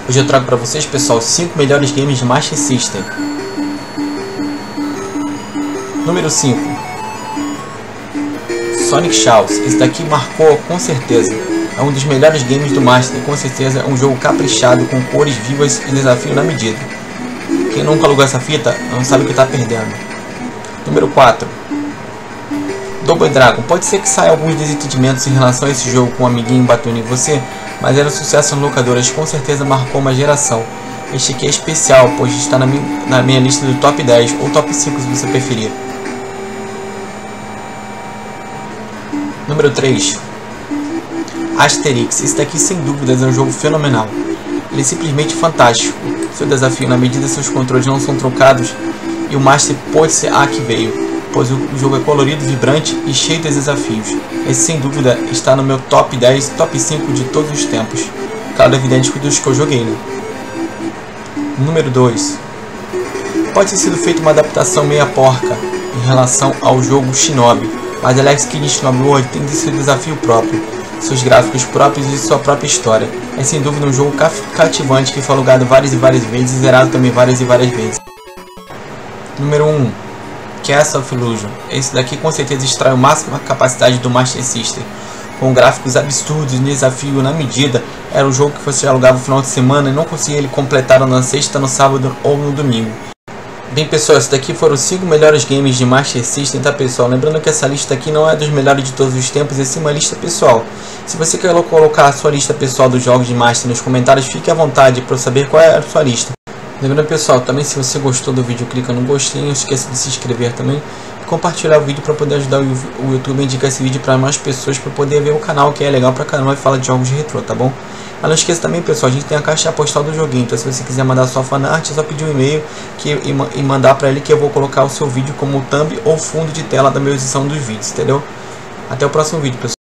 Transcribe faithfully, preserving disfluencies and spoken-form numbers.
Hoje eu trago para vocês, pessoal, cinco melhores games de Master System. Número cinco, Sonic Chaos. Esse daqui marcou com certeza. É um dos melhores games do Master, com certeza é um jogo caprichado, com cores vivas e desafio na medida. Quem nunca alugou essa fita não sabe o que está perdendo. Número quatro, Double Dragon. Pode ser que saia alguns desentendimentos em relação a esse jogo com um amiguinho batendo em você, mas era um sucesso nas locadoras, com certeza marcou uma geração. Este aqui é especial, pois está na minha, na minha lista do top dez ou top cinco se você preferir. Número três, Asterix. Esse daqui sem dúvidas é um jogo fenomenal. Ele é simplesmente fantástico. Seu desafio na medida seus controles não são trocados, e o Master pode ser a que veio, pois o jogo é colorido, vibrante e cheio de desafios. Esse sem dúvida está no meu top dez, top cinco de todos os tempos. Claro, evidente que dos que eu joguei, né? Número dois, pode ter sido feita uma adaptação meia porca em relação ao jogo Shinobi, mas Alex Kidd Shinobi World tem seu desafio próprio, seus gráficos próprios e sua própria história. É sem dúvida um jogo cativante que foi alugado várias e várias vezes e zerado também várias e várias vezes. Número um, Castle of Illusion. Esse daqui com certeza extrai o máximo da capacidade do Master System. Com gráficos absurdos e desafio na medida, era um jogo que você alugava no final de semana e não conseguia ele completar na sexta, no sábado ou no domingo. Bem, pessoal, esses daqui foram os cinco melhores games de Master System, tá, pessoal? Lembrando que essa lista aqui não é dos melhores de todos os tempos, é sim uma lista pessoal. Se você quer colocar a sua lista pessoal dos jogos de Master nos comentários, fique à vontade para eu saber qual é a sua lista. Lembrando, pessoal, também se você gostou do vídeo, clica no gostei, não esqueça de se inscrever também e compartilhar o vídeo para poder ajudar o YouTube a indicar esse vídeo para mais pessoas, para poder ver o canal, que é legal pra caramba e fala de jogos de retrô, tá bom? Mas não esqueça também, pessoal, a gente tem a caixa postal do joguinho, então se você quiser mandar sua fanart, é só pedir um e-mail que, e, e mandar para ele que eu vou colocar o seu vídeo como thumb ou fundo de tela da minha edição dos vídeos, entendeu? Até o próximo vídeo, pessoal.